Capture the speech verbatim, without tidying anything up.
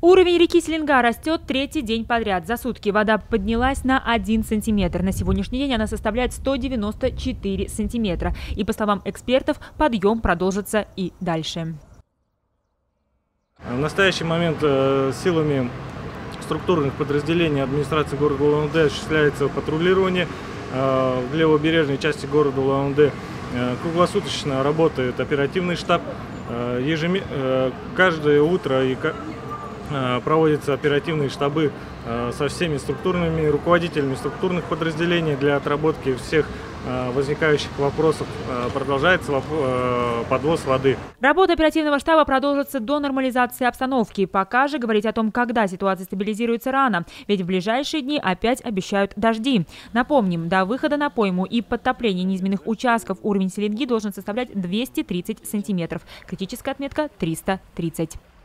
Уровень реки Селенга растет третий день подряд. За сутки вода поднялась на один сантиметр. На сегодняшний день она составляет сто девяносто четыре сантиметра. И, по словам экспертов, подъем продолжится и дальше. В настоящий момент силами структурных подразделений администрации города Улан-Удэ осуществляется патрулирование. В левобережной части города Улан-Удэ круглосуточно работает оперативный штаб. Ежемесячно, каждое утро и проводятся оперативные штабы со всеми структурными руководителями структурных подразделений для отработки всех возникающих вопросов. Продолжается подвоз воды. Работа оперативного штаба продолжится до нормализации обстановки. Пока же говорить о том, когда ситуация стабилизируется, рано, ведь в ближайшие дни опять обещают дожди. Напомним, до выхода на пойму и подтопления низменных участков уровень Селенги должен составлять двести тридцать сантиметров. Критическая отметка триста тридцать.